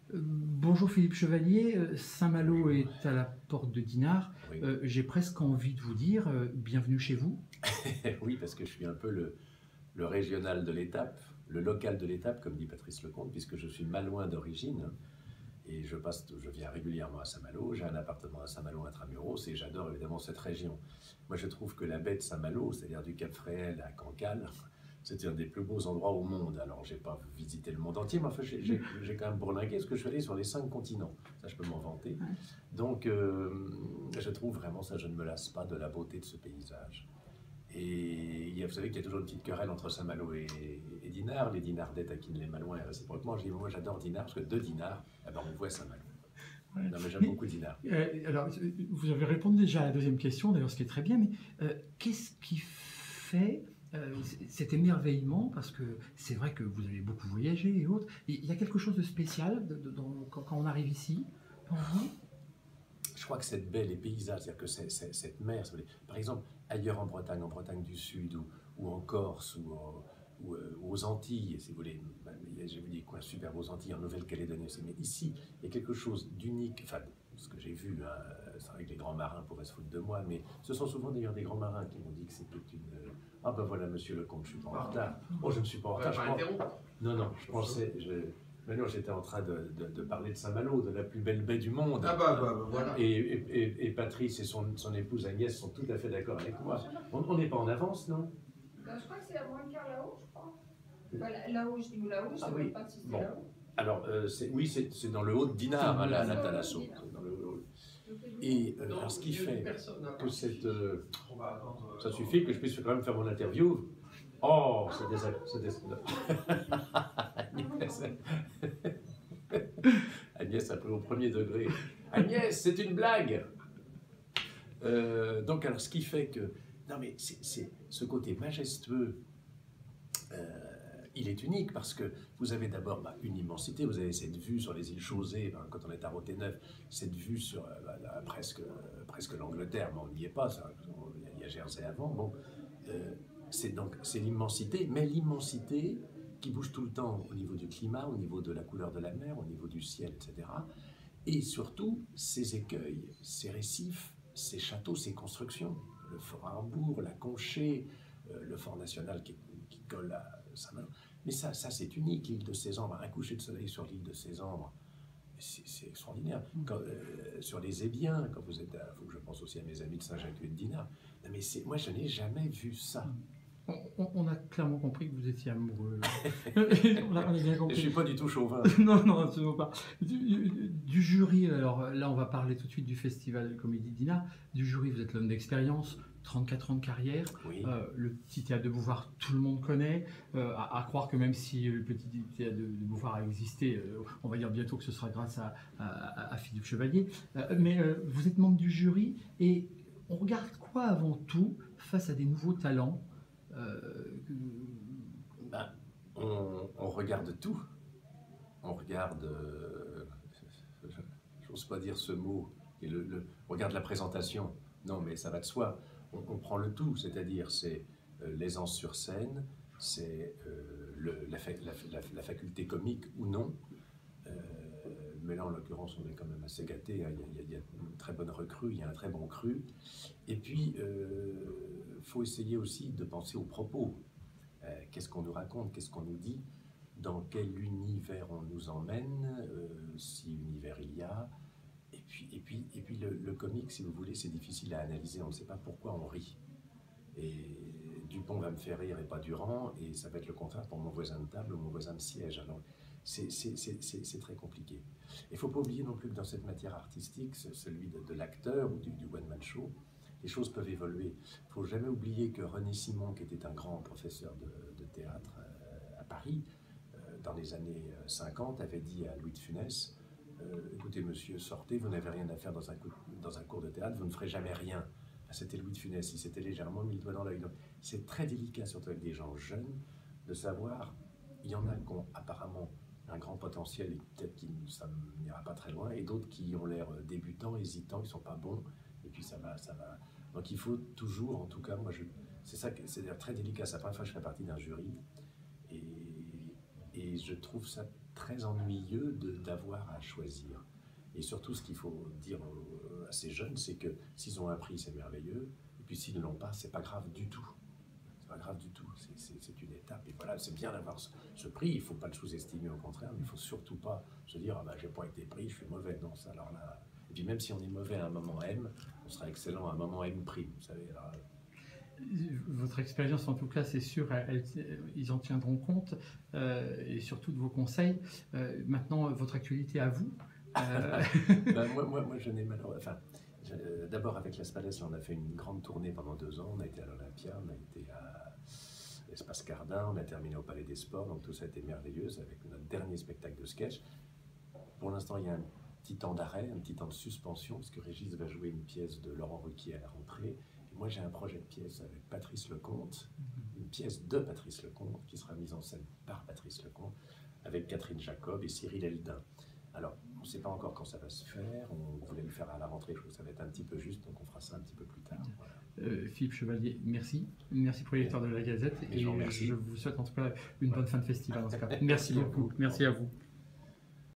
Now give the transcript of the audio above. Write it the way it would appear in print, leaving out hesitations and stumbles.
Bonjour Philippe Chevalier, Saint-Malo est à la porte de Dinard. Oui. J'ai presque envie de vous dire bienvenue chez vous. Oui, parce que je suis un peu le régional de l'étape, le local de l'étape, comme dit Patrice Lecomte, puisque je suis malouin d'origine, hein, et je viens régulièrement à Saint-Malo, j'ai un appartement à Saint-Malo intramuros, et j'adore évidemment cette région. Moi, je trouve que la baie de Saint-Malo, c'est-à-dire du Cap Fréhel à Cancale, c'est un des plus beaux endroits au monde. Alors, j'ai pas visité le monde entier, mais enfin, j'ai quand même bourlingué, parce que je suis allé sur les 5 continents. Ça, je peux m'en vanter. Ouais. Donc, je trouve vraiment ça, je ne me lasse pas de la beauté de ce paysage. Et vous savez qu'il y a toujours une petite querelle entre Saint-Malo et Dinard. Les Dinardais taquinent les Malouins réciproquement. Je dis, moi j'adore Dinard, parce que de Dinard, eh ben, on voit Saint-Malo. Ouais. Non, mais j'aime beaucoup Dinard. Alors, vous avez répondu déjà à la deuxième question, d'ailleurs, ce qui est très bien, mais qu'est-ce qui fait cet émerveillement? Parce que c'est vrai que vous avez beaucoup voyagé et autres. Il y a quelque chose de spécial quand on arrive ici, pour vous? Je crois que cette baie, les paysages, c'est-à-dire que cette mer, par exemple, ailleurs en Bretagne du Sud, ou en Corse, ou aux Antilles, si vous voulez, j'ai vu des coins super aux Antilles, en Nouvelle-Calédonie aussi, mais ici, il y a quelque chose d'unique, enfin, ce que j'ai vu, hein, c'est vrai que les grands marins pourraient se foutre de moi, mais ce sont souvent d'ailleurs des grands marins qui m'ont dit que c'était une... Ah ben voilà, monsieur Lecomte, je ne suis pas en retard. Oh, je ne suis pas en retard, Non, non, je pensais... Mais non, j'étais en train de parler de Saint-Malo, de la plus belle baie du monde. Ah voilà. Et Patrice et son épouse Agnès sont tout à fait d'accord avec moi. On n'est pas en avance, non? Ben, je crois que c'est à moins le quart là-haut, je crois. Enfin, là-haut, je dis là-haut, je ne sais oui. pas si c'est Bon. là-haut. Alors, oui, c'est dans le haut de Dinard, à la Thalasso. Et alors, ce qui fait que cette... ça suffit que je puisse quand même faire mon interview. Oh, c'est désagréable. Agnès a pris au premier degré. Agnès, c'est une blague. Donc, alors, ce qui fait que... Non, mais c'est ce côté majestueux, il est unique parce que vous avez d'abord une immensité. Vous avez cette vue sur les îles Chausée, quand on est à Roténeuf, cette vue sur presque l'Angleterre, mais on n'y est pas, il y a Jersey avant. Bon, c'est l'immensité, mais l'immensité qui bouge tout le temps au niveau du climat, au niveau de la couleur de la mer, au niveau du ciel, etc. Et surtout, ces écueils, ces récifs, ces châteaux, ces constructions, le fort Harbour, la Conchée, le fort national qui colle à Saint-Malo. Mais ça c'est unique, l'île de Sésambre, un coucher de soleil sur l'île de Sésambre, c'est extraordinaire. Sur les Ébiens, quand vous êtes il faut que je pense aussi à mes amis de Saint-Jacques et de Dinard. Non, mais moi, je n'ai jamais vu ça. On a clairement compris que vous étiez amoureux. on a bien compris. Je ne suis pas du tout chauvin. Non, non, absolument pas. Du jury, alors là, on va parler tout de suite du Festival de Comédie Dinard. Du jury, vous êtes l'homme d'expérience, 34 ans de carrière. Oui. Le petit théâtre de Bouvard, tout le monde connaît. À croire que même si le petit théâtre de Bouvard a existé, on va dire bientôt que ce sera grâce à Philippe Chevalier. Mais vous êtes membre du jury et on regarde quoi avant tout face à des nouveaux talents? On regarde tout. On regarde, j'ose pas dire ce mot, et on regarde la présentation. Non, mais ça va de soi. On prend le tout, c'est-à-dire c'est l'aisance sur scène, c'est la faculté comique ou non. Mais là, en l'occurrence, on est quand même assez gâtés. Hein. Il y a une très bonne recrue, il y a un très bon cru. Et puis, faut essayer aussi de penser aux propos. Qu'est-ce qu'on nous raconte, qu'est-ce qu'on nous dit, dans quel univers on nous emmène, si univers il y a. Et puis le comique, si vous voulez, c'est difficile à analyser. On ne sait pas pourquoi on rit. Et Dupont va me faire rire et pas Durand, et ça va être le contraire pour mon voisin de table ou mon voisin de siège. Alors, c'est très compliqué. Il ne faut pas oublier non plus que dans cette matière artistique, celui de l'acteur ou du one-man show, les choses peuvent évoluer. Il ne faut jamais oublier que René Simon, qui était un grand professeur de théâtre à Paris, dans les années 50, avait dit à Louis de Funès, écoutez monsieur, sortez, vous n'avez rien à faire dans un cours de théâtre, vous ne ferez jamais rien. C'était Louis de Funès, il s'était légèrement mis le doigt dans l'œil. C'est très délicat, surtout avec des gens jeunes, de savoir, il y en a qui ont apparemment un grand potentiel et peut-être que ça n'ira pas très loin, et d'autres qui ont l'air débutants, hésitants, ils ne sont pas bons, et puis ça va. Donc il faut toujours, en tout cas, c'est ça, c'est très délicat. C'est la première fois que je fais partie d'un jury, et je trouve ça très ennuyeux d'avoir à choisir. Et surtout, ce qu'il faut dire à ces jeunes, c'est que s'ils ont un prix, c'est merveilleux, et puis s'ils ne l'ont pas, c'est pas grave du tout. C'est pas grave du tout, c'est une étape. Et voilà, c'est bien d'avoir ce prix, il ne faut pas le sous-estimer, au contraire, mais il ne faut surtout pas se dire, ah ben, j'ai pas été pris, je suis mauvais. Non, ça, alors là. Et puis même si on est mauvais à un moment M, on sera excellent à un moment M', vous savez. Alors, votre expérience, en tout cas, c'est sûr, ils en tiendront compte, et surtout de vos conseils. Maintenant, votre actualité à vous. Ben, moi, je n'ai malheureusement. Enfin, d'abord, avec Las Palais, on a fait une grande tournée pendant 2 ans. On a été à l'Olympia, on a été à l'Espace Cardin, on a terminé au Palais des Sports. Donc tout ça a été merveilleux avec notre dernier spectacle de sketch. Pour l'instant, il y a un petit temps d'arrêt, un petit temps de suspension, parce que Régis va jouer une pièce de Laurent Ruquier à la rentrée. Et moi, j'ai un projet de pièce avec Patrice Lecomte, une pièce de Patrice Lecomte, qui sera mise en scène par Patrice Lecomte, avec Catherine Jacob et Cyril Eldin. Alors, on ne sait pas encore quand ça va se faire, on voulait le faire à la rentrée, je trouve que ça va être un petit peu juste, donc on fera ça un petit peu plus tard. Voilà. Philippe Chevalier, merci. Merci pour les lecteurs de la Gazette, et je vous souhaite en tout cas une bonne fin de festival. En tout cas. Merci beaucoup, merci à vous.